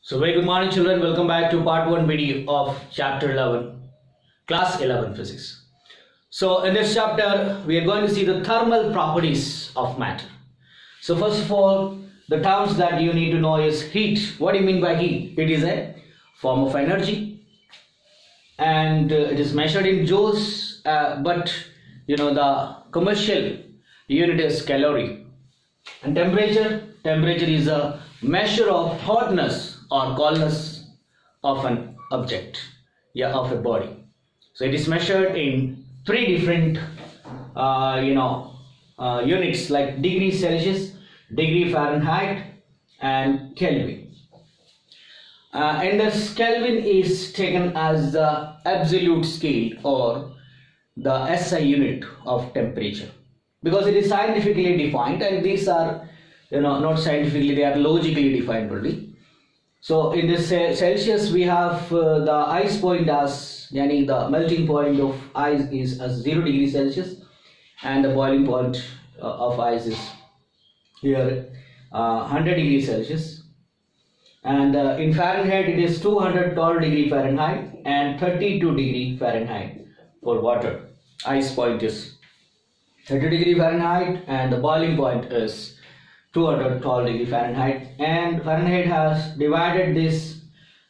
So very good morning children, welcome back to part 1 video of chapter 11, class 11 physics. So in this chapter we are going to see the thermal properties of matter. So first of all, the terms that you need to know is heat. What do you mean by heat? It is a form of energy and it is measured in joules, but the commercial unit is calorie. And temperature is a measure of hotness or coldness of an object, of a body. So it is measured in 3 different units like degree Celsius, degree Fahrenheit and Kelvin. And this Kelvin is taken as the absolute scale or the SI unit of temperature, because it is scientifically defined, and these are not scientifically, they are logically defined only. So in this Celsius we have the ice point as, the melting point of ice is as 0 degree Celsius, and the boiling point of ice is here 100 degree Celsius, and in Fahrenheit it is 212 degree Fahrenheit and 32 degree Fahrenheit for water. Ice point is 30 degree Fahrenheit and the boiling point is 212 degree Fahrenheit, and Fahrenheit has divided this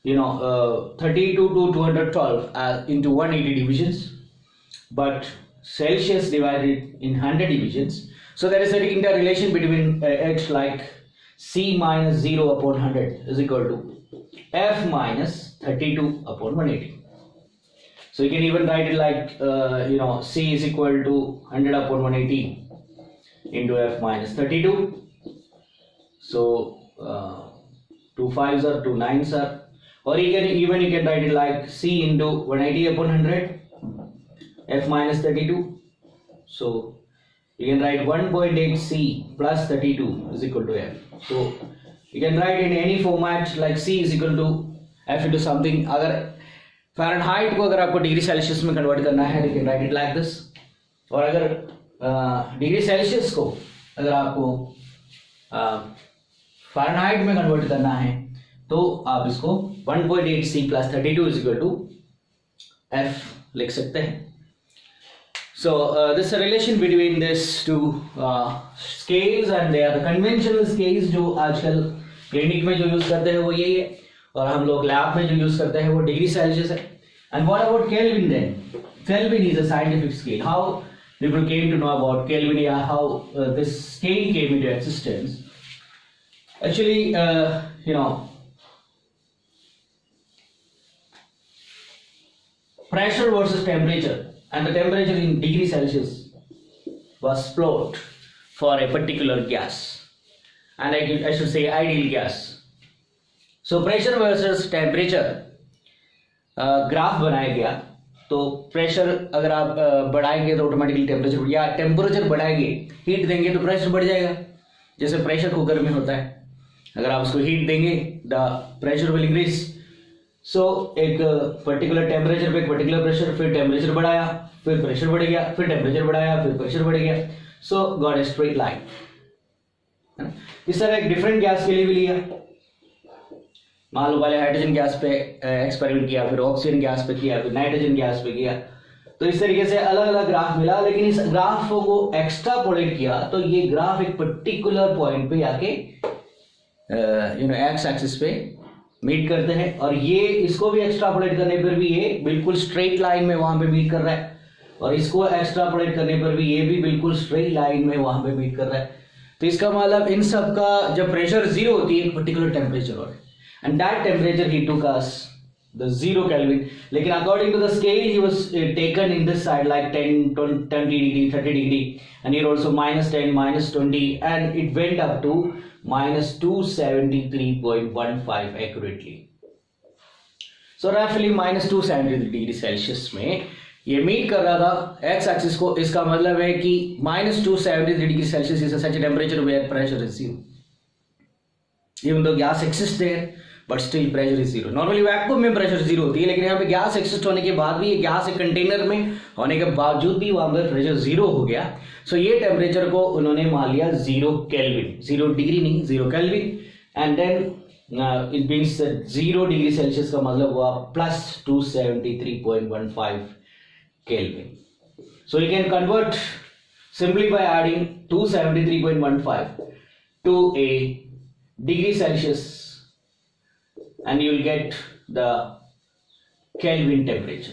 32 to 212 into 180 divisions, but Celsius divided in 100 divisions. So there is an interrelation between it, like C minus 0 upon 100 is equal to F minus 32 upon 180. So you can even write it like C is equal to 100 upon 180 into F minus 32. So 2 5s are 2 9s are, or you can write it like C into 180 upon 100 F minus 32. So you can write 1.8 C plus 32 is equal to F. So you can write in any format like C is equal to F into something. अगर Fahrenheit को अगर आपको degree Celsius में convert करना है, you can write it like this. और अगर degree Celsius को अगर आपको फ़ारेनहाइट में कन्वर्ट करना है तो आप इसको 1.8 C plus 32 is equal to F लिख सकते हैं. So this is a relation between these two scales, and they are the conventional scales जो आजकल क्लिनिक में जो यूज करते हैं वो यही है, और हम लोग लैब में जो यूज करते हैं वो डिग्री सेल्सियस है. And what about Kelvin then? Kelvin is a scientific scale. How people came to know about Kelvin, how this scale came into existence? Actually, pressure versus temperature, and the temperature in degree Celsius was plotted for a particular gas, and I should say ideal gas. So pressure versus temperature graph बनाया गया. तो pressure अगर आप बढ़ाएंगे तो automatically temperature, या temperature बढ़ाएंगे heat देंगे तो प्रेशर बढ़ जाएगा. जैसे प्रेशर कुकर में होता है, अगर आप उसको हीट देंगे the pressure will increase. So एक पर्टिकुलर टेम्परेचर पे एक पर्टिकुलर प्रेशर, फिर टेम्परेचर बढ़ाया, फिर प्रेशर बढ़ गया, फिर टेम्परेचर बढ़ाया, फिर प्रेशर बढ़ गया. So got a straight line. इस तरह एक डिफरेंट गैस के लिए भी लिया. मान लो पहले हाइड्रोजन गैस पे एक्सपेरिमेंट किया, फिर ऑक्सीजन गैस पे किया, फिर नाइट्रोजन गैस पे किया. तो इस तरीके से अलग अलग ग्राफ मिला, लेकिन इस ग्राफ को एक्स्ट्रापोलेट किया तो ये ग्राफ एक पर्टिकुलर पॉइंट पे आके एक्स एक्सिस पे मीट करते हैं, और ये इसको भी एक्स्ट्रापोलेट करने पर भी ये बिल्कुल स्ट्रेट लाइन में वहां पे मीट कर रहा है, और इसको एक्स्ट्रापोलेट करने पर भी ये भी बिल्कुल स्ट्रेट लाइन में वहां पे मीट कर रहा है. तो इसका मतलब इन सब का जब प्रेशर 0 होती है एक पर्टिकुलर टेम्परेचर और, and that temperature he took as the 0 Kelvin. लेकिन according to the scale he was taken in this side like 10, 20 degree, 30 degree, and here also minus 10, minus 20, and it went up to minus 273.15 accurately. So roughly minus 273 degree Celsius में ये meet कर रहा था x axis को. इसका मतलब है कि minus 273 degree Celsius is such a temperature where pressure is 0. Even though gas exists there, but still pressure is 0. Normally vacuum में प्रेशर 0 होती है, लेकिन यहाँ पे गैस एक्सिस्ट होने के बाद भी, ये गैस एक कंटेनर में होने के बावजूद भी वहां पर प्रेशर 0 हो गया. सो ये टेम्परेचर को उन्होंने मान लिया 0 केल्विन, 0 डिग्री नहीं, 0 Kelvin. And then it means 0 degree Celsius का मतलब हुआ plus 273.15 Kelvin. So you can convert simply by adding 273.15 to a degree Celsius and you will get the Kelvin temperature.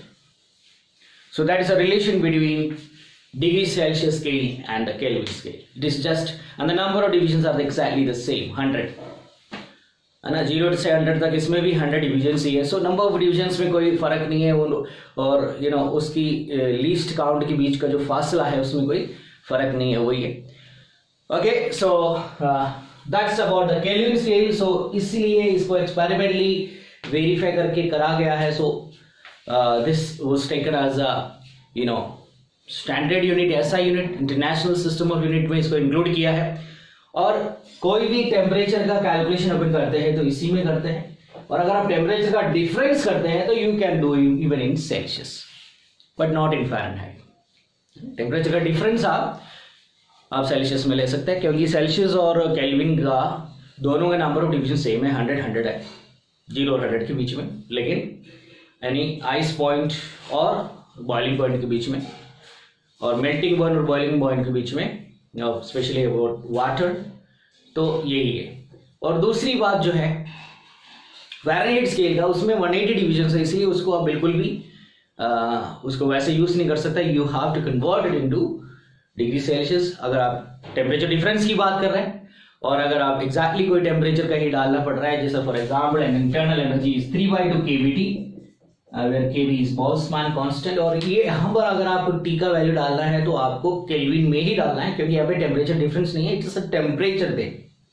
So that is a relation between degree Celsius scale and the Kelvin scale. It is just, and the number of divisions are exactly the same, 100. है ना, 0 से 100 तक इसमें भी 100 divisions ही है. So number of divisions में कोई फर्क नहीं है, और यू नो उसकी लीस्ट काउंट के बीच का जो फासला है उसमें कोई फर्क नहीं है, वही है. Okay, so that's about the Kelvin scale. So इसलिए इसको एक्सपेरिमेंटली वेरीफाई करके करा गया है. So this was taken as a you know standard unit, ऐसा unit international system of unit में इसको इंक्लूड किया है. और कोई भी टेम्परेचर का कैलकुलेशन अपन करते हैं तो इसी में करते हैं, और अगर आप टेम्परेचर का डिफरेंस करते हैं तो you can do even in Celsius but not in Fahrenheit. Temperature का डिफरेंस आप सेल्सियस में ले सकते हैं, क्योंकि सेल्सियस और केल्विन का दोनों का नंबर ऑफ डिवीजन सेम है, 100 है, 0 और 100 के बीच में. लेकिन यानी आइस पॉइंट और बॉइलिंग पॉइंट के बीच में, और मेल्टिंग पॉइंट और बॉइलिंग पॉइंट के बीच में, स्पेशली अबाउट वाटर, तो यही है. और दूसरी बात जो है फ़ारेनहाइट स्केल का, उसमें 180 डिवीजन है, इसलिए उसको आप बिल्कुल भी उसको वैसे यूज नहीं कर सकता. You have to convert it into degree Celsius अगर आप टेम्परेचर डिफरेंस की बात कर रहे हैं. और अगर आप एग्जैक्टली कोई टेम्परेचर कहीं डालना पड़ रहा है, जैसे for example an internal energy is 3/2 kBT where kB is Boltzmann constant, और ये यहाँ पर अगर आपको टी का वैल्यू डालना है तो आपको केल्विन में ही डालना है, क्योंकि यहाँ पे टेम्परेचर डिफरेंस नहीं है, it's a temperature there.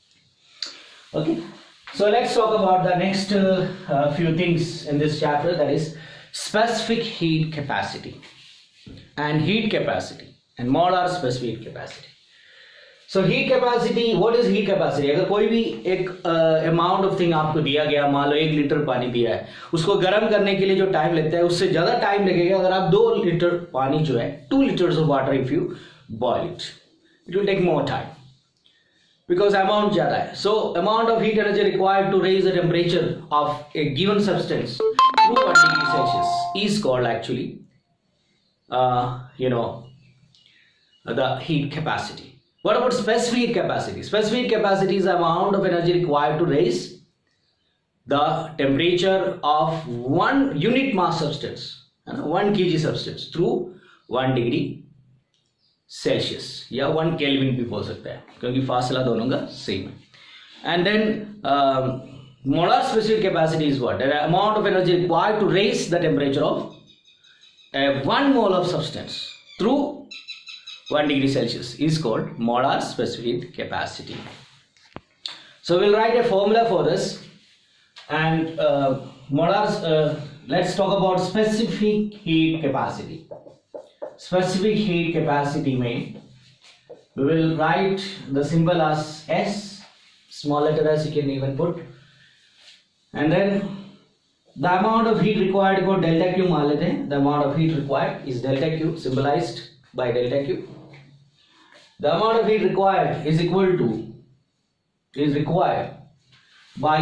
Okay, so let's talk about the next few things in this chapter, that is specific heat capacity and heat capacity and molar specific capacity. So heat capacity, what is heat capacity? अगर कोई भी एक amount of thing आपको दिया गया, मान लो 1 litre पानी दिया है, उसको गर्म करने के लिए जो टाइम लगता है उससे ज्यादा टाइम लगेगा अगर आप 2 लीटर पानी जो है 2 liters of water if you boil it, it will take more time because amount ज्यादा है. So amount of heat energy required to raise the temperature of a given substance through 1 degree Celsius is called actually the heat capacity. What about specific heat capacity? Specific heat capacity is the amount of energy required to raise the temperature of 1 unit mass substance, 1 kg substance through 1 degree Celsius या 1 Kelvin भी बोल सकते हैं, क्योंकि फासला दोनों का same है. And then molar specific capacity is what? The amount of energy required to raise the temperature of 1 mole of substance through 1 degree Celsius is called molar specific capacity. So we'll write a formula for this, and let's talk about specific heat capacity. Specific heat capacity में we will write the symbol as S, small letter S you can even put, and then the amount of heat required को delta Q मान लेते हैं. The amount of heat required is delta Q, symbolized by delta Q. The amount of heat required is required by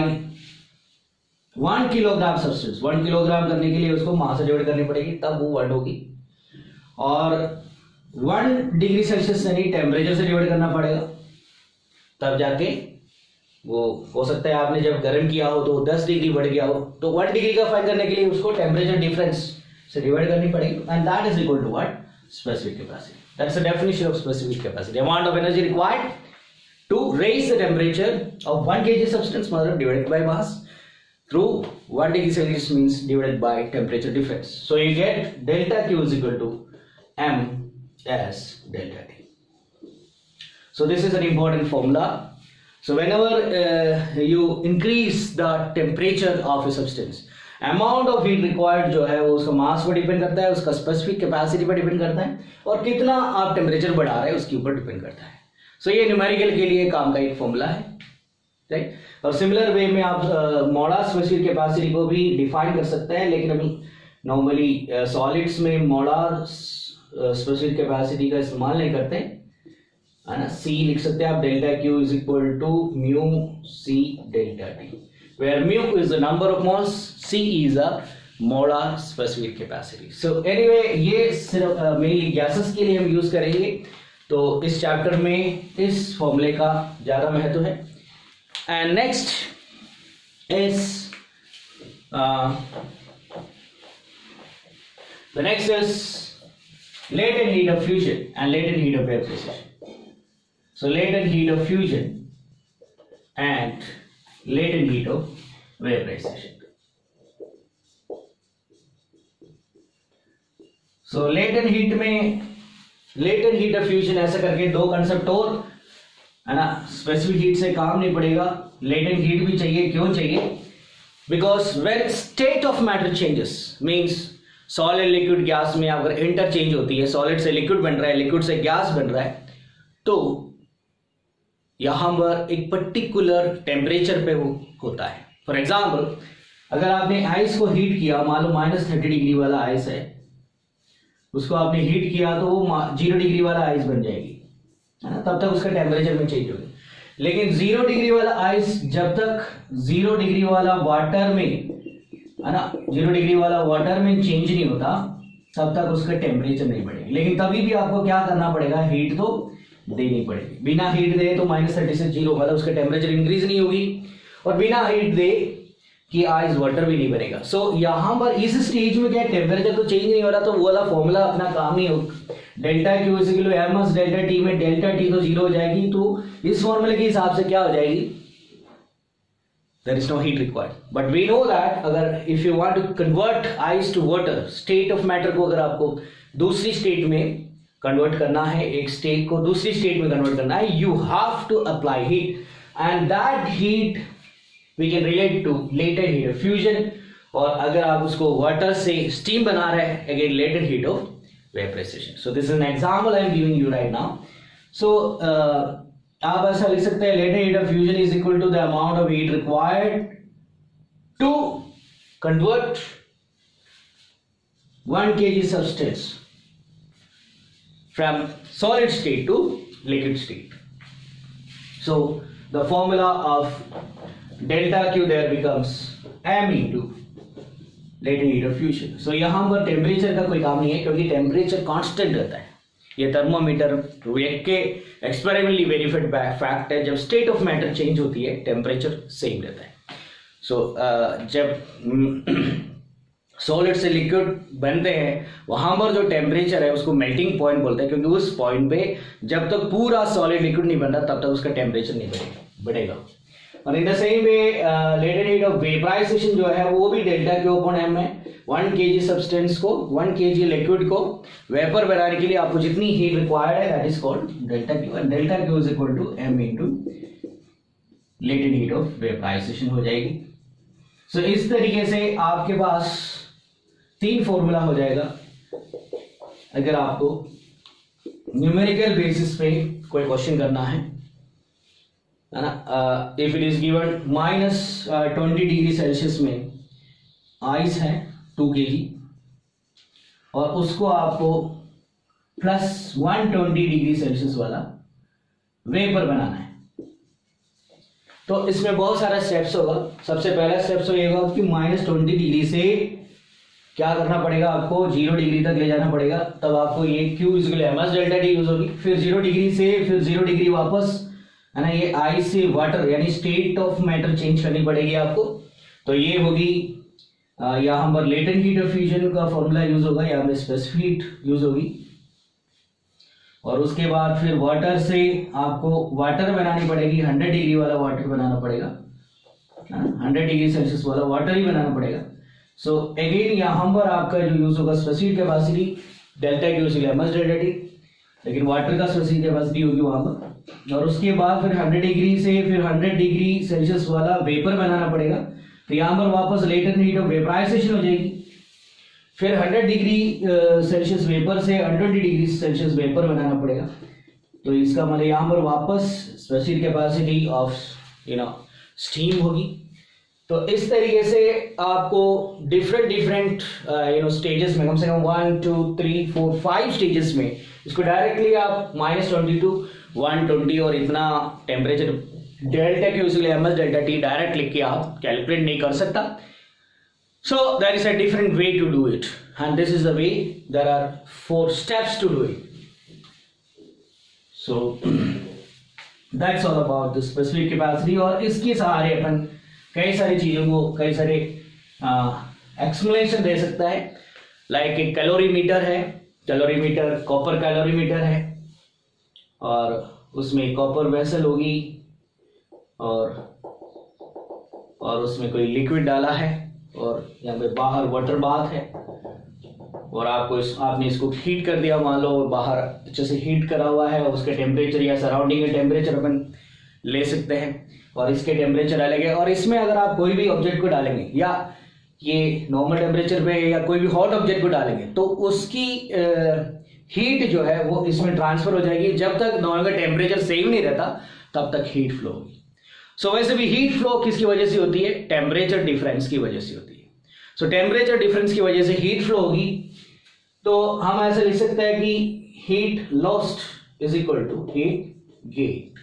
1 kilogram substance. 1 kilogram करने के लिए उसको मास से divide करनी पड़ेगी, तब वो 1 होगी. और 1 डिग्री सेल्सियस यानी टेम्परेचर से डिवाइड करना पड़ेगा, तब जाके वो हो सकता है आपने जब गर्म किया हो तो 10 डिग्री बढ़ गया हो, तो 1 डिग्री का फाइंड करने के लिए उसको टेम्परेचर डिफरेंस से डिवाइड करनी पड़ेगी, and that is equal to what? Specific capacity. That's the definition of specific capacity. Amount of energy required to raise the temperature of 1 kg substance divided by mass through 1 degree Celsius means divided by temperature difference. So you get delta Q is equal to M as delta T. So this is an important formula. So whenever you increase the temperature of a substance, amount of heat required जो है वो उसका मास पर depend करता है, उसका specific capacity पर depend करता है, और कितना आप टेम्परेचर बढ़ा रहे हैं उसके ऊपर डिपेंड करता है. सो ये न्यूमेरिकल के लिए काम का एक फॉर्मूला है, राइट. और सिमिलर वे में आप मोलार स्पेसिफिक कैपेसिटी को भी डिफाइन कर सकते हैं, लेकिन अभी नॉर्मली सॉलिड्स में मोलार स्पेसिफिक कैपेसिटी का इस्तेमाल नहीं करते है ना. सी लिख सकते हैं आप, delta Q is equal to mu C delta T. where mu is the number of moles, C is a molar specific capacity. So anyway, ये सिर्फ मेनली गैसेस के लिए हम यूज करेंगे, तो इस चैप्टर में इस फॉर्मूले का ज्यादा महत्व है. And next is the next is latent heat of fusion and latent heat of vaporization. So latent heat of fusion and latent heat of vaporization. So latent heat में latent heat of fusion ऐसा करके दो concept और है ना. Specific heat से काम नहीं पड़ेगा, latent heat भी चाहिए. क्यों चाहिए? Because when state of matter changes means solid liquid gas में अगर इंटरचेंज होती है, सॉलिड से लिक्विड बन रहा है, लिक्विड से गैस बन रहा है, तो यहां पर एक पर्टिकुलर टेम्परेचर पे वो होता है. फॉर एग्जांपल, अगर आपने आइस को हीट किया, मान लो -30 डिग्री वाला आइस है, उसको आपने हीट किया तो वो 0 डिग्री वाला आइस बन जाएगी, है ना. तब तक उसका टेम्परेचर में चेंज होगी. लेकिन 0 डिग्री वाला आइस जब तक 0 डिग्री वाला वाटर में, है ना, 0 डिग्री वाला वाटर में चेंज नहीं होता, तब तक उसका टेम्परेचर नहीं बढ़ेगा. लेकिन तभी भी आपको क्या करना पड़ेगा, हीट तो देनी पड़ेगी. बिना हीट दे तो -30 से 0 वाला उसका टेम्परेचर इंक्रीज नहीं होगी, और बिना हीट दे कि आइस वाटर भी नहीं बनेगा. सो यहां पर इस स्टेज में क्या टेम्परेचर तो चेंज नहीं हो रहा, तो वो वाला फॉर्मूला अपना काम नहीं होगा. Delta Q is equal to M delta T में डेल्टा टी तो 0 हो जाएगी, तो इस फॉर्मूले के हिसाब से क्या हो जाएगी, there is no heat required. But we know that अगर if you want to convert ice to water, state of matter को अगर आपको दूसरी स्टेट में कन्वर्ट करना है, एक स्टेट को दूसरी स्टेट में कन्वर्ट करना है, you have to apply heat, and that heat we can relate to latent heat of fusion. और अगर आप उसको वाटर से स्टीम बना रहे हैं, again latent heat of vaporization. So this is an example I am giving you right now. So आप ऐसा लिख सकते हैं, latent heat of fusion is equal to the amount of heat required to convert 1 kg substance from solid state to liquid state. So the formula of delta Q there becomes m into latent heat of fusion. So यहां पर temperature का कोई काम नहीं है, क्योंकि temperature constant रहता है. ये थर्मोमीटर के एक्सपेरिमेंटली वेरीफाइड फैक्ट है. जब स्टेट ऑफ मैटर चेंज होती है, टेम्परेचर सेम रहता है. सो जब सॉलिड से लिक्विड बनते हैं, वहां पर जो टेम्परेचर है उसको मेल्टिंग पॉइंट बोलते हैं, क्योंकि उस पॉइंट पे जब तक पूरा सॉलिड लिक्विड नहीं बन रहा, तब तक उसका टेम्परेचर नहीं बढ़ेगा. और in the same way latent heat of vaporization जो है वो भी डेल्टा क्यू अपॉन एम है. 1 kg सब्सटेंस को, 1 kg लिक्विड को वेपर बनाने के लिए आपको जितनी हीट रिक्वायर्ड है, that is called delta Q, and delta Q is equal to M into latent heat of vaporization हो जाएगी. सो इस तरीके से आपके पास 3 फॉर्मूला हो जाएगा. अगर आपको न्यूमेरिकल बेसिस पे कोई क्वेश्चन करना है ना, if it is given -20 degree Celsius में आइस है 2 kg, और उसको आपको +120 डिग्री सेल्सियस वाला वेपर बनाना है, तो इसमें बहुत सारा स्टेप्स होगा. सबसे पहला स्टेप तो ये होगा कि -20 डिग्री से क्या करना पड़ेगा, आपको 0 डिग्री तक ले जाना पड़ेगा. तब आपको ये Q equal M delta T use होगी. फिर 0 डिग्री से फिर 0 डिग्री वापस, है ना, ये आइस से वाटर यानी स्टेट ऑफ मैटर चेंज करनी पड़ेगी आपको. तो ये होगी यहाँ पर लेटेंट हीट ऑफ फ्यूजन का फॉर्मूला यूज होगा, यहाँ पे स्पेसिफिक हीट यूज होगी. और उसके बाद फिर वाटर से आपको वाटर बनानी पड़ेगी, 100 डिग्री वाला वाटर बनाना पड़ेगा, 100 डिग्री सेल्सियस वाला वाटर ही बनाना पड़ेगा. सो अगेन यहाँ पर आपका जो यूज होगा specific capacity delta Q equal M delta T, लेकिन वाटर का स्पेसिफिक कैपेसिटी होगी वहां पर. और उसके बाद फिर 100 डिग्री से फिर 100 डिग्री सेल्सियस वाला वेपर बनाना पड़ेगा. तो यहाँ पर वापस लेटेंट हीट ऑफ वेपराइजेशन हो जाएगी. फिर 100 डिग्री सेल्सियस वेपर से 120 डिग्री सेल्सियस वेपर बनाना पड़ेगा. तो इसका मतलब यहाँ पर वापस स्पेसिफिक कैपेसिटी ऑफ स्टीम होगी. तो इस तरीके से आपको डिफरेंट स्टेजेस में, कम से कम 1 2 3 4 5 स्टेजेस में, इसको डायरेक्टली आप -20 to 120 और इतना temperature delta Q equal M S delta T direct लिख के आप कैलकुलेट नहीं कर सकता. So there is a different way to do it, and this is the way. There are 4 steps to do it. So that's all about the specific capacity. और इसके सहारे अपन कई सारी चीजों को कई सारे एक्सप्लेनेशन दे सकता है. लाइक एक कैलोरीमीटर है, कैलोरीमीटर कॉपर कैलोरीमीटर है, और उसमें कॉपर वेसल होगी और उसमें कोई लिक्विड डाला है, और यहाँ पे बाहर वाटर बाथ है, और आपने इसको हीट कर दिया. मान लो बाहर अच्छे से हीट करा हुआ है, उसके टेम्परेचर या सराउंडिंग के टेम्परेचर अपन ले सकते हैं, और इसके टेम्परेचर अलग है. और इसमें अगर आप कोई भी ऑब्जेक्ट को डालेंगे या ये नॉर्मल टेम्परेचर पे या कोई भी हॉट ऑब्जेक्ट को डालेंगे तो उसकी हीट जो है वो इसमें ट्रांसफर हो जाएगी. जब तक दोनों का टेम्परेचर सेम नहीं रहता तब तक हीट फ्लो होगी. सो वैसे भी हीट फ्लो किसकी वजह से होती है? टेम्परेचर डिफरेंस की वजह से होती है. सो टेम्परेचर डिफरेंस की वजह से हीट फ्लो होगी. तो हम ऐसे लिख सकते हैं कि heat lost is equal to heat gained.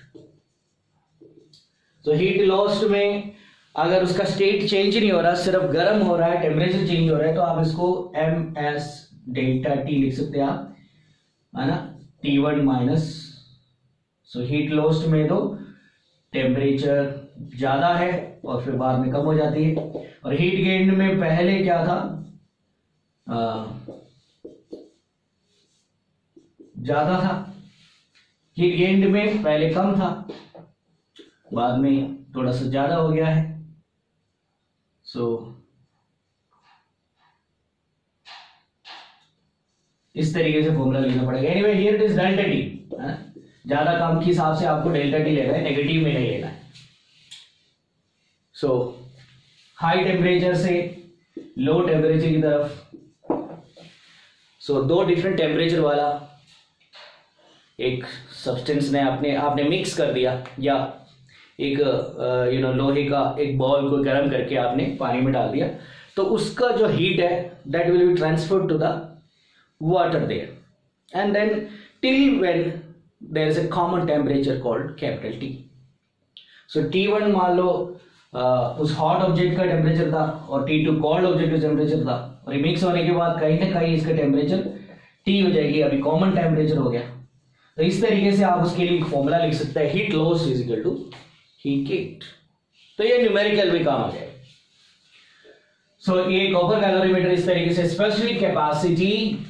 तो हीट लॉस्ट में अगर उसका स्टेट चेंज नहीं हो रहा, सिर्फ गर्म हो रहा है, टेम्परेचर चेंज हो रहा है, तो आप इसको एम एस डेल्टा टी लिख सकते हैं आप, है ना, T1 minus. So heat lost में तो टेम्परेचर ज्यादा है और फिर बाद में कम हो जाती है. और हीट गेन में पहले क्या था, ज्यादा था. हीट गेन में पहले कम था, बाद में थोड़ा सा ज्यादा हो गया है. सो इस तरीके से फॉर्मूला लेना पड़ेगा. Anyway here it is delta T. ज्यादा कम के हिसाब से आपको डेल्टा टी लेना है, नेगेटिव में नहीं लेना है. सो हाई टेम्परेचर से लो टेम्परेचर की तरफ. सो 2 डिफरेंट टेम्परेचर वाला एक सब्सटेंस ने आपने मिक्स कर दिया, या एक लोहे का एक बॉल को गर्म करके आपने पानी में डाल दिया, तो उसका जो हीट है that will be transferred to the water there, and then till when there is a common temperature called capital T. So T1 मान लो उस हॉट ऑब्जेक्ट का टेम्परेचर था, और T2 कोल्ड ऑब्जेक्ट का टेम्परेचर था, और ये मिक्स होने के बाद कहीं ना कहीं इसका टेम्परेचर T हो जाएगी. अभी कॉमन टेम्परेचर हो गया. तो इस तरीके से आप उसके लिए फॉर्मूला लिख सकते हैं, heat loss is equal to heat gained. तो ये न्यूमेरिकल भी काम आ जाएगा. सो ये कॉपर कैलोरीमीटर इस तरीके से स्पेसिफिक कैपेसिटी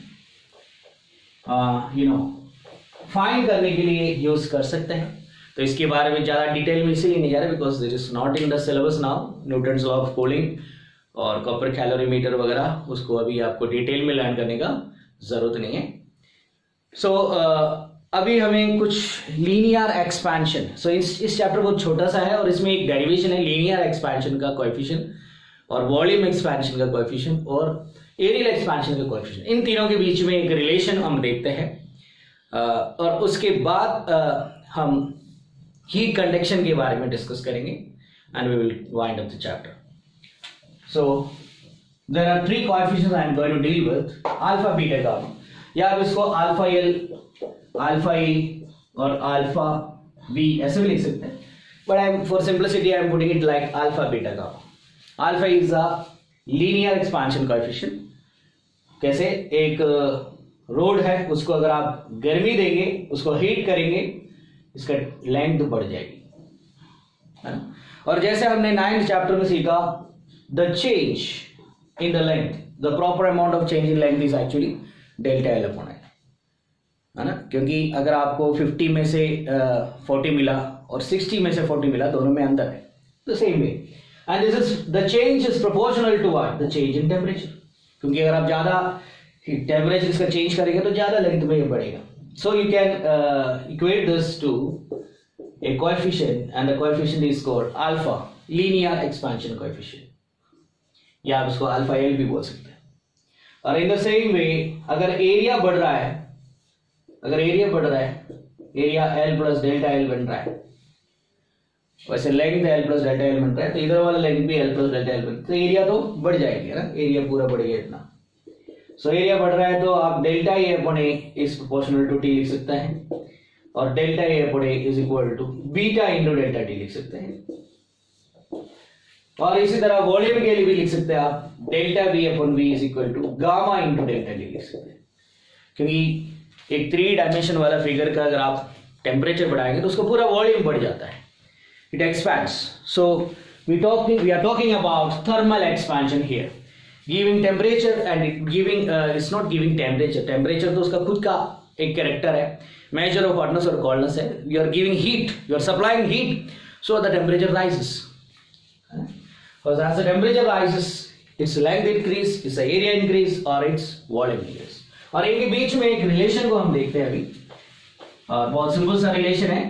फाइंड करने के लिए यूज कर सकते हैं. तो इसके बारे में ज्यादा डिटेल में इसीलिए नहीं जा रहा because this is not in the syllabus now. Newton's law of cooling और कॉपर कैलोरीमीटर वगैरह उसको अभी आपको डिटेल में लर्न करने का जरूरत नहीं है. सो अभी हमें कुछ लीनियर एक्सपेंशन. सो इस चैप्टर बहुत छोटा सा है और इसमें एक डेरिवेशन है लीनियर एक्सपेंशन का कोएफिशिएंट, और वॉल्यूम एक्सपेंशन का कोएफिशिएंट, और एरियल एक्सपेंशन का कोएफिशिएंट. इन तीनों के बीच में एक रिलेशन हम देखते हैं. और उसके बाद हम हीट कंडक्शन के बारे में डिस्कस करेंगे, and we will wind up the chapter. So there are 3 coefficients I am going to deal with, alpha beta gamma, या आप इसको अल्फा एल, अल्फा ए और अल्फा बी ऐसे भी लिख सकते हैं, but I am for simplicity I am putting it like alpha beta gamma. Alpha is a linear expansion coefficient. कैसे? एक रोड है, उसको अगर आप गर्मी देंगे, उसको हीट करेंगे, इसका लेंथ बढ़ जाएगी, है ना. और जैसे हमने 9th चैप्टर में सीखा, the change in the length, the proper amount of change in length is actually delta L upon L, है ना. क्योंकि अगर आपको 50 में से 40 मिला और 60 में से 40 मिला, दोनों में अंतर है. The same way, and this is the change is proportional to what? The change in temperature. क्योंकि अगर आप ज्यादा टेम्परेचर इसका चेंज करेंगे तो ज्यादा लेंथ में ये बढ़ेगा. So you can equate this to a coefficient, and the coefficient is called alpha, linear expansion coefficient, या आप इसको अल्फा एल भी बोल सकते हैं. और इन द सेम वे अगर एरिया बढ़ रहा है, area L plus delta L बन रहा है, वैसे length L plus delta L बन रहा है, तो इधर वाला लेंथ भी एल प्लस डेल्टा एल बन, तो एरिया तो बढ़ जाएगी, है ना. एरिया पूरा बढ़ेगा इतना. सो एरिया बढ़ रहा है तो आप delta A upon A is proportional to T लिख सकते हैं. और delta A upon A is equal to beta into delta T लिख सकते हैं। और इसी तरह वॉल्यूम के लिए भी लिख सकते हैं आप delta V upon V is equal to gamma into delta T लिख सकते हैं, क्योंकि एक 3 डायमेंशन वाला फिगर का अगर आप टेम्परेचर बढ़ाएंगे तो उसका पूरा वॉल्यूम बढ़ जाता है, it expands. So we are talking about thermal expansion here, giving temperature and giving it's not giving temperature तो उसका खुद का एक कैरेक्टर है, measure of hotness और coldness है, you are giving heat, you are supplying heat, so the temperature rises, because as the temperature rises its length increase, its area increase or its volume increase। और इनके बीच में एक relation को हम देखते हैं अभी, और बहुत सिंपल सा रिलेशन है।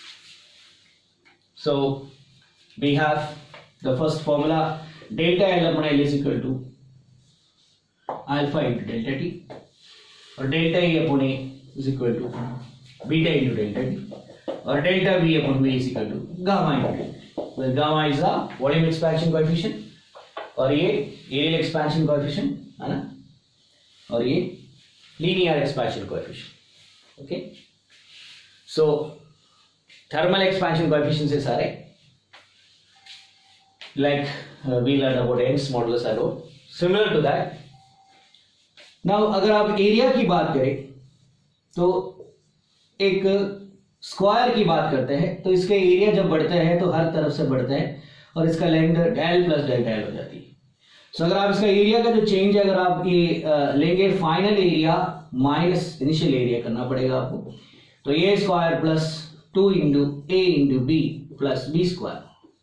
so we have the first formula, delta L upon L is equal to alpha into delta T, और delta E upon A is equal to beta into delta T, और delta V upon V is equal to gamma into delta T, where gamma is the volume expansion coefficient और ये aerial expansion coefficient है ना, और ये linear expansion coefficient। okay, so thermal expansion coefficients है सारे, like we learned about Young's modulus and all similar to that। now अगर आप एरिया की बात करें तो एक स्क्वायर की बात करते हैं, तो इसके एरिया जब बढ़ते हैं तो हर तरफ से बढ़ते हैं और इसका length L plus delta L हो जाती है। सो अगर आप इसका एरिया का जो चेंज है अगर आप ये लेंगे final area minus initial area करना पड़ेगा आपको, तो A square plus 2 into A into B plus B square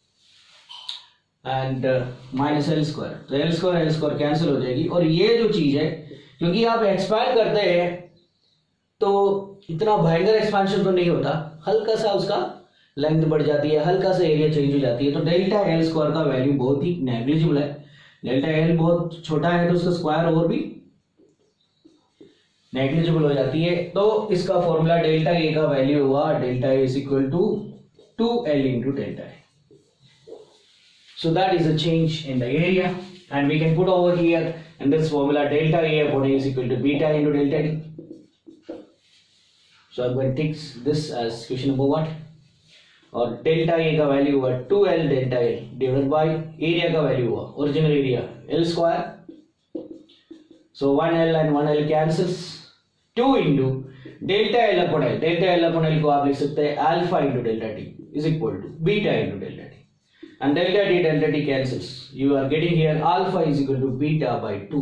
and minus L square, तो एल स्क्वायर कैंसिल हो जाएगी। और ये जो चीज है क्योंकि आप एक्सपैंड करते हैं तो इतना भयंकर एक्सपेंशन तो नहीं होता, हल्का सा उसका लेंथ बढ़ जाती है, हल्का सा एरिया चेंज हो जाती है, तो डेल्टा एल स्क्वायर का वैल्यू बहुत ही नेग्लिजिबल है। डेल्टा एल बहुत छोटा है तो उसका स्क्वायर और भी नेग्लिजिबल हो जाती है। तो इसका फॉर्मूला डेल्टा ए का वैल्यू हुआ delta A is equal to 2L into delta A. So that is a change in the area, and we can put over here in this formula delta A upon A is equal to beta into delta T। So I'm going to take this as question number 1, और delta A का value हुआ 2L delta L divided by area का value हुआ original area L square, so 1L and 1L cancels, 2 into delta L upon L, delta L upon L को आप लिख सकते हैं alpha into delta T is equal to beta into delta T, and delta T cancels, you are getting here alpha is equal to beta by 2,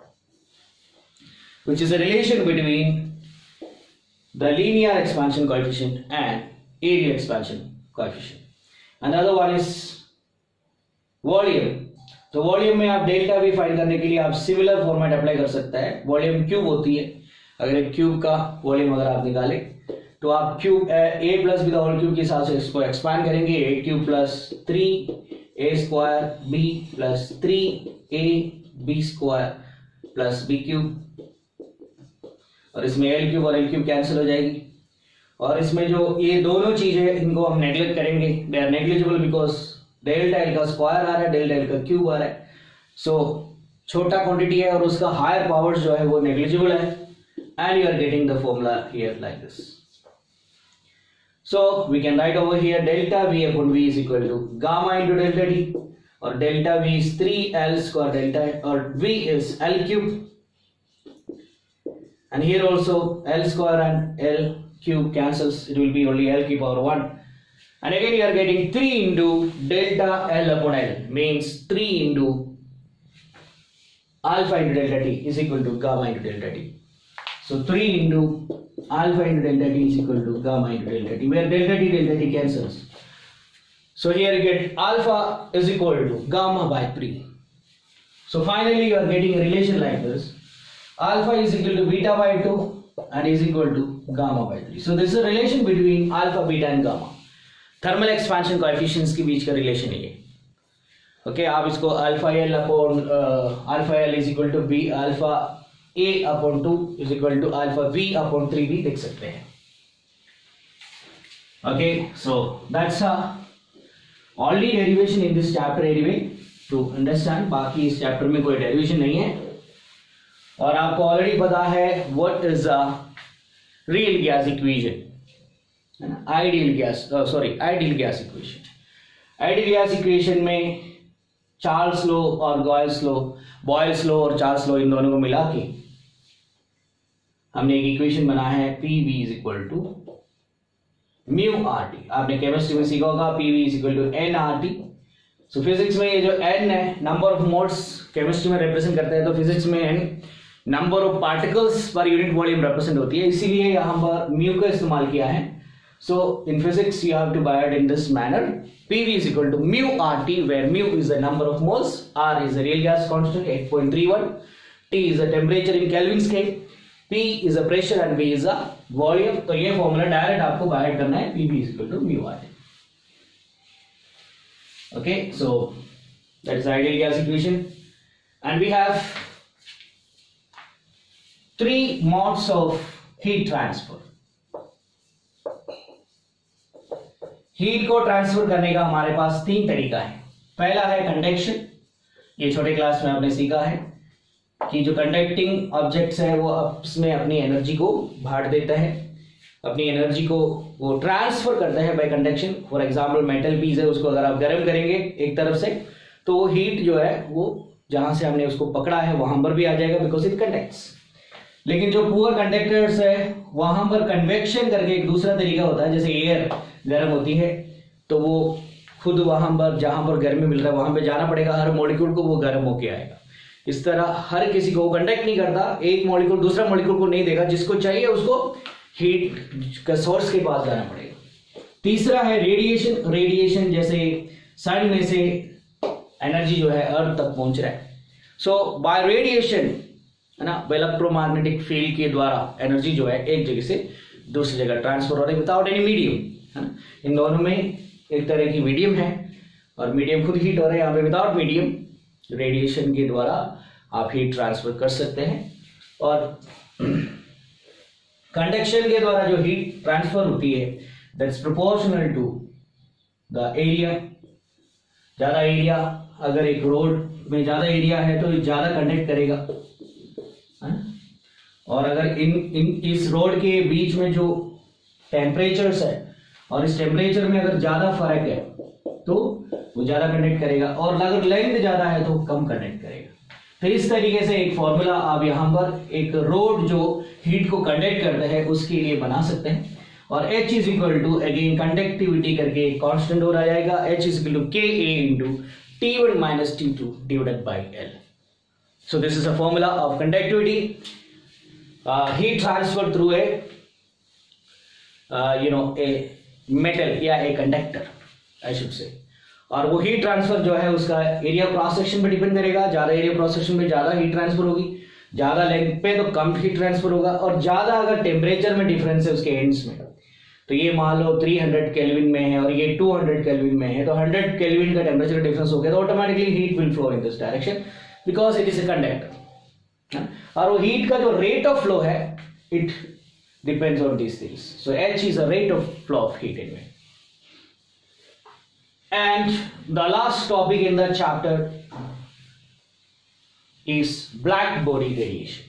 which is a relation between the linear expansion coefficient and area expansion coefficient। and the other one is volume। तो volume में आप delta भी find करने के लिए आप similar format apply कर सकते हैं। वॉल्यूम क्यूब होती है, अगर एक क्यूब का वॉल्यूम अगर आप निकाले तो आप cube A plus B whole cube के हिसाब से इसको एक्सपैंड करेंगे, A cube plus 3 A square B plus 3 A B square plus B cube, और इसमें एल क्यूब और एल क्यूब कैंसिल हो जाएगी। और इसमें जो ये दोनों चीजें इनको हम नेग्लेक्ट करेंगे, they are negligible because delta L का स्क्वायर आ रहा है, डेल्टा एल का क्यूब आ रहा है। सो छोटा क्वांटिटी है और उसका हायर पावर्स जो है वो नेग्लिजिबल है, and you are getting the formula here like this. So we can write over here delta V upon V is equal to gamma into delta T, or delta V is 3L square delta, or V is L cube, and here also L square and L cube cancels, it will be only L cube power 1, and again you are getting 3 into delta L upon L means 3 into alpha into delta T is equal to gamma into delta T. So 3 into alpha into delta T is equal to gamma into delta T, where delta T cancels. So here you get alpha is equal to gamma by 3. So finally you are getting a relation like this. Alpha is equal to beta by 2 and is equal to gamma by 3. So this is a relation between alpha, beta and gamma. Thermal expansion coefficients के बीच का relation है ये. Okay, आप इसको alpha L upon alpha L is equal to B alpha A upon 2 is equal to alpha V upon 3 भी लिख सकते हैं। Okay, so that's only derivation in this chapter anyway to understand। बाकी इस चैप्टर में कोई डेरिवेशन नहीं है, और आपको ऑलरेडी पता है what is a real gas equation। है ना, ideal gas equation. Ideal gas equation में चार्ल्स लॉ और बॉयल्स लॉ और चार्ल्स लॉ इन दोनों को मिला के हमने एक इक्वेशन बनाया है PV is equal to mu RT। आपने केमिस्ट्री में सीखा होगा PV is equal to nRT। So physics में ये जो n है नंबर ऑफ मोल्स केमिस्ट्री में रिप्रेजेंट करते हैं, तो फिजिक्स में n number of particles per unit volume represent होती है, इसीलिए यहां पर म्यू का इस्तेमाल किया है। So in physics you have to buy it in this manner, PV is equal to mu RT, where mu is the number of moles, R is the real gas constant 8.31, T is the temperature in Kelvin scale, P is the pressure and V is the volume। तो ये formula direct आपको bye करना है, PV is equal to mu RT। Okay, so that is the ideal gas equation, and we have three modes of heat transfer। Heat को transfer करने का हमारे पास तीन तरीका है। पहला है कंडक्शन। ये छोटे क्लास में आपने सीखा है कि जो कंडक्टिंग ऑब्जेक्ट्स है वो आपस में अपनी एनर्जी को बांट देता है, अपनी एनर्जी को वो ट्रांसफर करता है by conduction. For example metal piece है, उसको अगर आप गर्म करेंगे एक तरफ से तो वो हीट जो है वो जहां से हमने उसको पकड़ा है वहां पर भी आ जाएगा, बिकॉज इट कंडक्ट्स। लेकिन जो पुअर कंडक्टर्स है वहां पर कन्वेक्शन करके एक दूसरा तरीका होता है, जैसे एयर गर्म होती है तो वो खुद वहां पर जहां पर गर्मी मिल रहा है वहां पे जाना पड़ेगा, हर मॉलिक्यूल को वो गर्म होके आएगा। इस तरह हर किसी को कंडक्ट नहीं करता, एक मॉलिक्यूल दूसरा मॉलिक्यूल को नहीं देगा, जिसको चाहिए उसको हीट का सोर्स के पास जाना पड़ेगा। तीसरा है रेडिएशन। रेडिएशन जैसे सन में से एनर्जी जो है अर्थ तक पहुंच रहा है, सो बाय रेडिएशन है ना, इलेक्ट्रोमैग्नेटिक फील्ड के द्वारा एनर्जी जो है एक जगह से दूसरी जगह ट्रांसफर हो रही है विदाउट एनी मीडियम, है ना। इन दोनों में एक तरह की मीडियम है और मीडियम खुद हीट हो रहा है, यहाँ पे विदाउट मीडियम रेडिएशन के द्वारा आप हीट ट्रांसफर कर सकते हैं। और कंडक्शन के द्वारा जो हीट ट्रांसफर होती है that's proportional to the area. ज्यादा एरिया, अगर एक रोड में ज्यादा एरिया है तो ज्यादा कंडक्ट करेगा, है ना। और अगर इस रोड के बीच में जो टेम्परेचर्स है और इस टेम्परेचर में अगर ज्यादा फर्क है तो वो ज्यादा कंडक्ट करेगा, और अगर लेंथ ज्यादा है तो कम कंडक्ट करेगा। तो इस तरीके से एक फॉर्मूला आप यहां पर एक रोड जो हीट को कंडक्ट करता है उसके लिए बना सकते हैं। और H is equal to again conductivity करके कांस्टेंट हो जाएगा, H is equal to KA into T1 minus T2 divided by L। So this is a formula of conductivity, heat transfer through a a metal या a conductor I should say. और वो heat transfer जो है उसका area cross section पे depend करेगा। ज्यादा area cross section पे ज्यादा हीट ट्रांसफर होगी, ज्यादा लेंथ पे तो कम हीट ट्रांसफर होगा, और ज्यादा अगर टेम्परेचर में डिफरेंस है उसके एंड्स में, तो ये मान लो 300 केल्विन में है और ये 200 केल्विन में है, तो 100 केल्विन का टेम्परेचर डिफरेंस हो गया तो automatically heat will flow in this direction because it is a conductor. और वो हीट का जो रेट ऑफ फ्लो है it depends on these things. So H is a rate of flow of heat anyway. And the last topic in the chapter is black body radiation.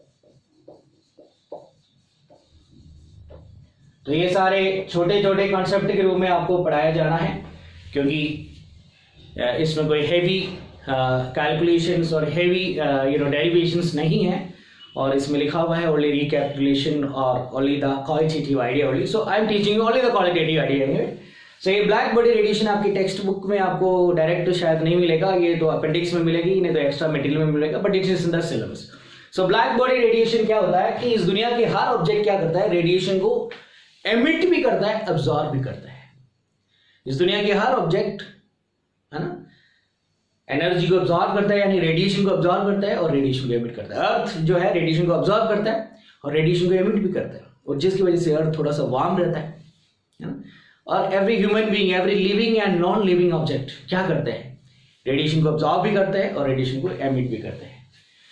तो ये सारे छोटे छोटे कॉन्सेप्ट के रूप में आपको पढ़ाया जाना है, क्योंकि इसमें कोई हैवी कैलकुलेशंस और हैवी डेरिवेशंस नहीं है, और इसमें लिखा हुआ है ओनली रिकैपिटुलेशन और only the qualitative idea only. So I am teaching you only the qualitative idea. So ये ब्लैक बॉडी रेडिएशन आपकी टेक्स्ट बुक में आपको डायरेक्ट तो शायद नहीं मिलेगा, ये तो अपेंडिक्स में मिलेगी, नहीं तो एक्स्ट्रा मटेरियल में मिलेगा, but it is in the syllabus. So black body radiation क्या होता है कि इस दुनिया के हर ऑब्जेक्ट क्या करता है, रेडिएशन को एमिट भी करता है, अब्सॉर्ब भी करता है। इस दुनिया के हर ऑब्जेक्ट है ना एनर्जी को अब्सॉर्ब करता है, यानी रेडिएशन को अब्सॉर्ब करता है और रेडिएशन को एमिट करता है। अर्थ जो है रेडिएशन को अब्सॉर्ब करता है और रेडिएशन को एमिट भी करता है, और जिसकी वजह से अर्थ थोड़ा सा वार्म रहता है ना। और every human being, every living and non living object क्या करते हैं, रेडिएशन को अब्सॉर्ब भी करते हैं और रेडिएशन को एमिट भी करते हैं।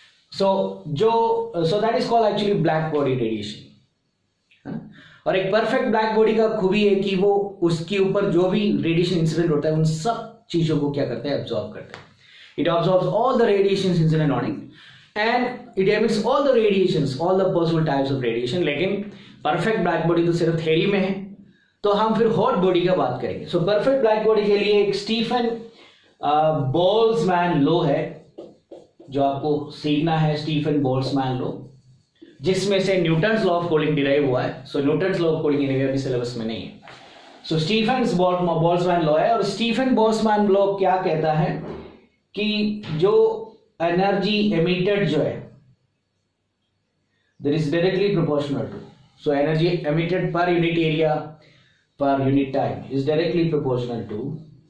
So that is called actually black body radiation. और एक परफेक्ट ब्लैक बॉडी का खूबी है कि वो उसके ऊपर जो भी रेडिएशन इंसिडेंट होता है उन सब चीजों को क्या करता है, अब्सॉर्ब करता है। It absorbs all the radiations incident on it and it emits all the radiations, all the possible types of radiation. लेकिन परफेक्ट ब्लैक बॉडी तो सिर्फ थ्योरी में है, तो हम फिर हॉट बॉडी का बात करेंगे। सो परफेक्ट ब्लैक बॉडी के लिए एक स्टीफन बोल्ट्जमैन लॉ है जो आपको सीखना है, स्टीफन बोल्ट्जमैन लॉ, जिसमें से Newton's law of cooling derive हुआ है। So Newton's law of cooling अभी सिलेबस में नहीं है। सो स्टीफन बोल्ट्जमैन लॉ है, और स्टीफन बोल्ट्जमैन लॉ क्या कहता है कि जो एनर्जी एमिटेड जो है that is directly proportional to, so energy emitted per unit area per unit time is directly proportional to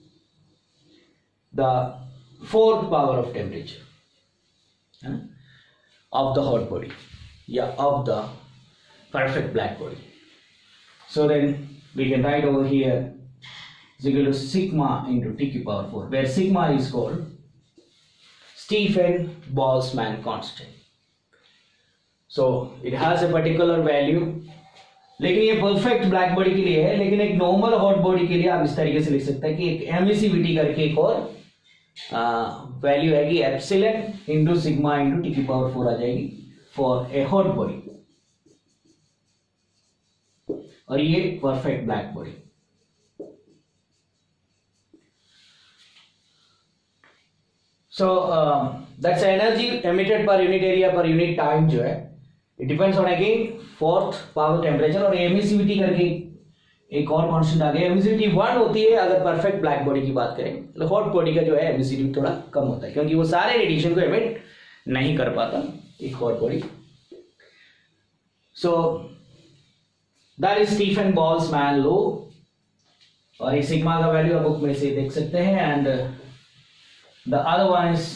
the fourth power of temperature of the hot body, of the perfect black body. So then we can write over here is equal to sigma into T to power 4, where sigma is called Stephen Boltzmann constant. So it has a particular value, लेकिन ये perfect black body के लिए है। लेकिन एक normal hot body के लिए आप इस तरीके से लिख सकते हैं कि एक एमिसिविटी करके एक और वैल्यू आएगी, epsilon into sigma into T की पावर 4 आ जाएगी फॉर ए हॉट बॉडी, और ये perfect black body. So that's energy emitted per unit area per unit time जो है, it depends on again fourth power temperature, और emissivity करके एक और कांस्टेंट आ गया। एमिसिविटी 1 होती है अगर परफेक्ट ब्लैक बॉडी की बात करें, तो हॉट बॉडी का जो है एमिसिविटी थोड़ा कम होता है क्योंकि वो सारे रेडिएशन को एमिट नहीं कर पाता एक hot body. So that is Stefan Boltzmann law, और ये सिग्मा का वैल्यू आप बुक में से देख सकते हैं। And the other one is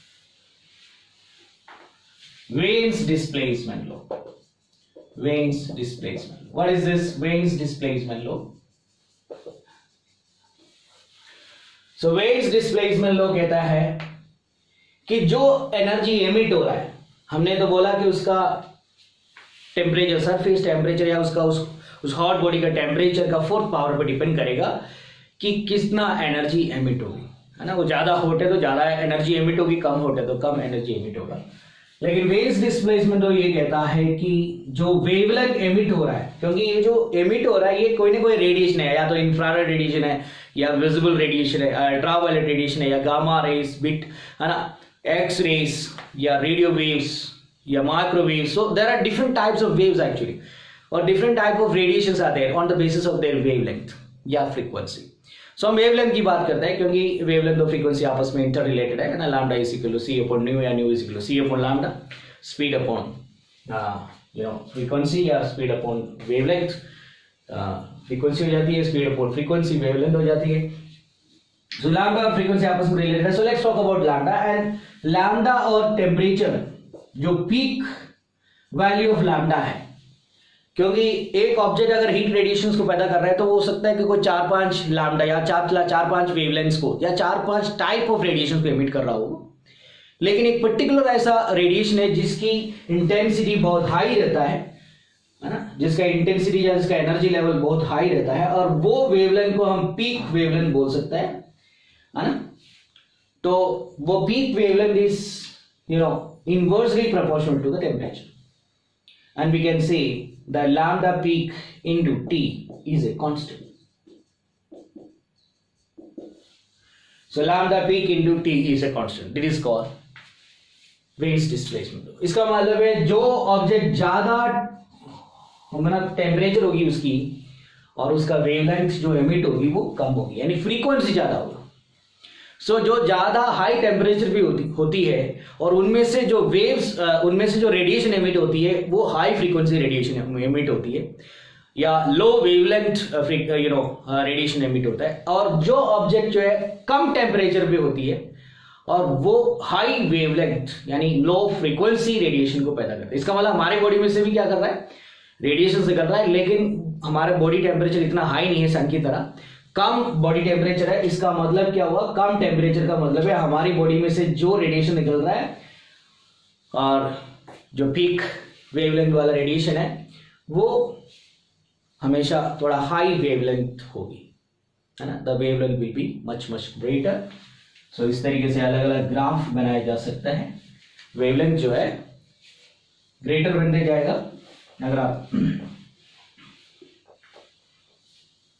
Wayne's displacement law. Wayne's displacement. What is this Wayne's displacement law? So Wayne's displacement law कहता है कि जो एनर्जी एमिट हो रहा है, हमने तो बोला कि उसका टेम्परेचर, सरफेस टेम्परेचर या उसका उस हॉट बॉडी का टेम्परेचर का फोर्थ पावर पर डिपेंड करेगा कि कितना एनर्जी एमिट होगी, है ना। वो ज्यादा हॉट है तो ज्यादा एनर्जी एमिट होगी, कम हॉट है तो कम एनर्जी एमिट होगा। लेकिन वेव्स डिस्प्लेसमेंट तो ये कहता है कि जो वेवलेंथ एमिट हो रहा है, क्योंकि ये जो एमिट हो रहा है ये कोई ना कोई रेडिएशन है, या तो इंफ्रारेड रेडिएशन है, या विजिबल रेडिएशन है, अल्ट्रावायलेट रेडिएशन है, या गामा रेस, बिट, है ना, एक्स रेस, या रेडियो वेव्स, या microwaves. So there are different types of waves actually, और different type of radiations are there on the basis of their wavelength या फ्रीक्वेंसी। सो हम वेवलेंथ की बात करते हैं क्योंकि वेवलेंथ और फ्रीक्वेंसी आपस में इंटर रिलेटेड है ना। Lambda is equal to c upon nu, या nu is equal to c upon lambda, speed upon frequency, या स्पीड अपॉन वेवलेंथ। फ्रीक्वेंसी हो जाती है स्पीड अपॉन फ्रीक्वेंसी, वेवलेंथ हो जाती है। सो लैम्डा और फ्रीक्वेंसी आपस में रिलेटेड है। So let's talk about lambda and lambda और टेम्परेचर, जो पीक वैल्यू ऑफ लैम्डा है, क्योंकि एक ऑब्जेक्ट अगर हीट रेडिएशंस को पैदा कर रहा है तो वो हो सकता है कि कोई 4-5 लैम्डा या 4-5 वेवलेंथ्स को या 4-5 टाइप ऑफ रेडिएशन को एमिट कर रहा हो। लेकिन एक पर्टिकुलर ऐसा रेडिएशन है जिसकी इंटेंसिटी बहुत हाई रहता है ना, जिसका इंटेंसिटी या जिसका एनर्जी लेवल बहुत हाई रहता है, और वो वेवलेंथ को हम पीक वेवलेंथ बोल सकते हैं, है ना। तो वो peak wavelength is inversely proportional to the temperature, and we can say the lambda peak into T is a constant. So lambda peak into T is a constant. It is called Wayne's displacement. इसका मतलब है जो object ज्यादा temperature होगी उसकी, और उसका wavelength जो एमिट होगी वो कम होगी, यानी फ्रीक्वेंसी ज्यादा होगी। सो जो ज्यादा हाई टेम्परेचर भी होती है, और उनमें से जो वेव्स, उनमें से जो रेडिएशन एमिट होती है वो हाई फ्रीक्वेंसी रेडिएशन एमिट होती है, या लो वेवलेंथ रेडिएशन एमिट होता है। और जो ऑब्जेक्ट जो है कम टेम्परेचर पे होती है और वो हाई वेवलेंथ यानी लो फ्रीक्वेंसी रेडिएशन को पैदा करता है। इसका मतलब हमारे बॉडी में से भी क्या कर रहा है, रेडिएशन से कर रहा है, लेकिन हमारे बॉडी टेम्परेचर इतना हाई नहीं है सन की तरह, कम बॉडी टेम्परेचर है। इसका मतलब क्या हुआ, कम टेम्परेचर का मतलब है हमारी बॉडी में से जो रेडिएशन निकल रहा है और जो पीक वेवलेंथ वाला रेडिएशन है वो हमेशा थोड़ा हाई वेवलेंथ होगी, है ना। The wavelength will be much much greater. So इस तरीके से अलग अलग ग्राफ बनाया जा सकता है। वेवलेंथ जो है ग्रेटर बनते जाएगा अगर आप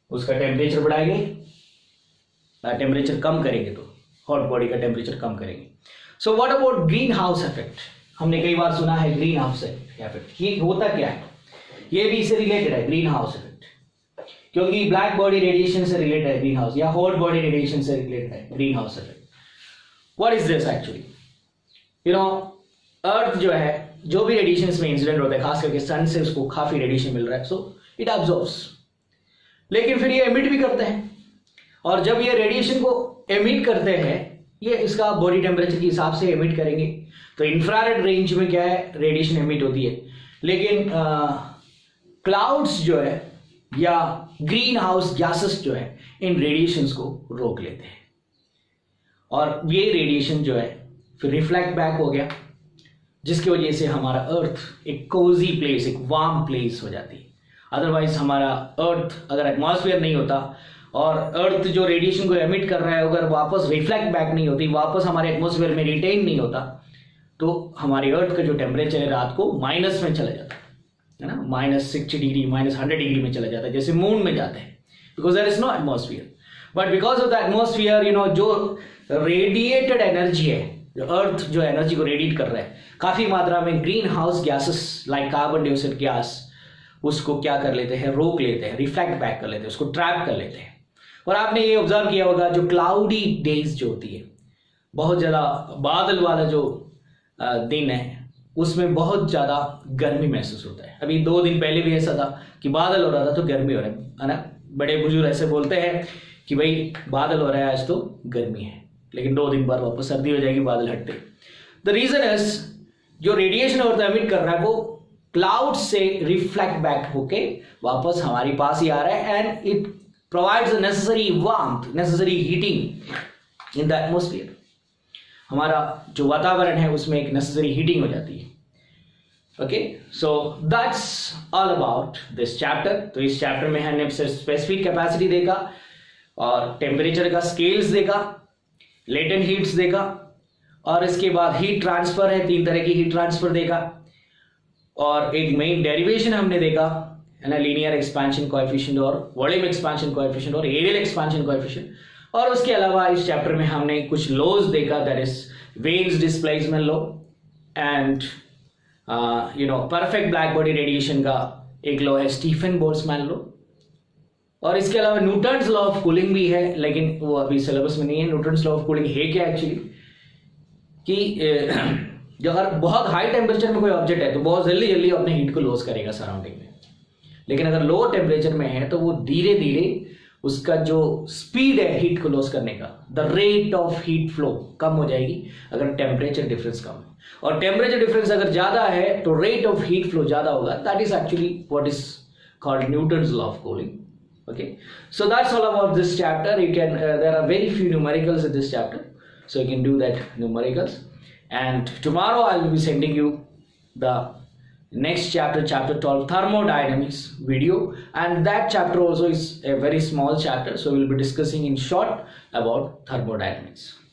उसका टेम्परेचर बढ़ाएंगे, टेम्परेचर कम करेंगे तो हॉट बॉडी का टेम्परेचर कम करेंगे। So what about green house effect? हमने कई बार सुना है ग्रीन हाउस इफेक्ट। ये होता क्या है? ये भी इससे रिलेटेड है, ग्रीन हाउस इफेक्ट, क्योंकि ब्लैक बॉडी रेडिएशन से रिलेटेड है ग्रीन हाउस, या हॉट बॉडी रेडिएशन से रिलेटेड है green house effect. What is this actually? You know, earth जो है, जो भी रेडिएशन में इंसिडेंट होता है, खास करके सन से उसको काफी रेडिएशन मिल रहा है, सो इट अब्सॉर्ब्स, लेकिन फिर ये एमिट भी करते हैं। और जब ये रेडिएशन को एमिट करते हैं, ये इसका बॉडी टेम्परेचर के हिसाब से एमिट करेंगे। तो इंफ्रारेड रेंज में क्या है, रेडिएशन एमिट होती है, लेकिन क्लाउड्स जो है या ग्रीन हाउस गैसेस जो है, इन रेडिएशंस को रोक लेते हैं, और ये रेडिएशन जो है फिर रिफ्लेक्ट बैक हो गया, जिसकी वजह से हमारा अर्थ एक कोजी प्लेस, एक वार्म प्लेस हो जाती है। अदरवाइज हमारा अर्थ, अगर एटमॉस्फेयर नहीं होता और अर्थ जो रेडिएशन को एमिट कर रहा है अगर वापस रिफ्लेक्ट बैक नहीं होती, वापस हमारे एटमॉस्फेयर में रिटेन नहीं होता, तो हमारी अर्थ का जो टेम्परेचर है रात को माइनस में चला जाता है ना, -60 डिग्री, -100 डिग्री में चला जाता है, जैसे मून में जाते हैं, because there is no atmosphere. But because of the atmosphere, you know, जो रेडिएटेड एनर्जी है, जो अर्थ जो एनर्जी को रेडिएट कर रहा है, काफी मात्रा में green house gases like carbon dioxide gas उसको क्या कर लेते हैं, रोक लेते हैं, रिफ्लेक्ट बैक कर लेते हैं, उसको ट्रैप कर लेते हैं। और आपने ये ऑब्जर्व किया होगा, जो क्लाउडी डेज जो होती है, बहुत ज्यादा बादल वाला जो दिन है, उसमें बहुत ज्यादा गर्मी महसूस होता है। अभी 2 दिन पहले भी ऐसा था कि बादल हो रहा था तो गर्मी हो रहा है ना। बड़े बुजुर्ग ऐसे बोलते हैं कि भाई बादल हो रहा है आज तो गर्मी है, लेकिन 2 दिन बाद वापस सर्दी हो जाएगी बादल हटते। द रीजन इज, जो रेडिएशन और एमिट कर रहा है वो क्लाउड से रिफ्लेक्ट बैक होके वापस हमारे पास ही आ रहा है, and it provides the necessary warmth, necessary heating in the atmosphere. हमारा जो वातावरण है उसमें एक नेसेसरी हीटिंग हो जाती है। Okay, so that's all about this chapter. तो इस चैप्टर में हमने स्पेसिफिक कैपेसिटी देखा, और टेम्परेचर का स्केल्स देखा, लेटेंट हीट्स देखा, और इसके बाद हीट ट्रांसफर है, 3 तरह की हीट ट्रांसफर देखा, और एक मेन डेरिवेशन हमने देखा है ना, लीनियर एक्सपेंशन कोएफिशिएंट और वॉल्यूम एक्सपेंशन कोएफिशिएंट और एरियल एक्सपेंशन कोएफिशिएंट। और उसके अलावा इस चैप्टर में हमने कुछ लॉज देखा, that is Wien's displacement law and you know perfect black body radiation का एक लॉ है स्टीफन बोल्ट्जमैन लॉ, और इसके अलावा न्यूटन्स लॉ ऑफ कूलिंग भी है, लेकिन वो अभी सिलेबस में नहीं है। न्यूटन्स लॉ ऑफ कूलिंग है क्या एक्चुअली, कि जो अगर बहुत हाई टेम्परेचर में कोई ऑब्जेक्ट है तो बहुत जल्दी जल्दी अपने हीट को लॉस करेगा सराउंडिंग में, लेकिन अगर लो टेम्परेचर में है तो वो धीरे धीरे उसका जो स्पीड है हीट को लॉस करने का, the rate of heat flow कम हो जाएगी अगर टेम्परेचर डिफरेंस कम है, और टेम्परेचर डिफरेंस अगर ज्यादा है तो रेट ऑफ हीट फ्लो ज्यादा होगा। That is actually what is called Newton's law of cooling. Okay, so that's all about this chapter. You can there are very few numericals in this chapter, so you can do that numericals, and tomorrow I will be sending you the next chapter, chapter 12, thermodynamics video, and that chapter also is a very small chapter, so we'll be discussing in short about thermodynamics.